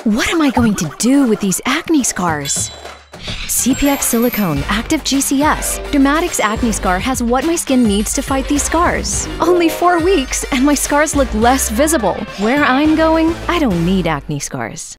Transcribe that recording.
What am I going to do with these acne scars? CPX Silicone ActivGCS Dermatix Acne Scar has what my skin needs to fight these scars. Only 4 weeks, and my scars look less visible. Where I'm going, I don't need acne scars.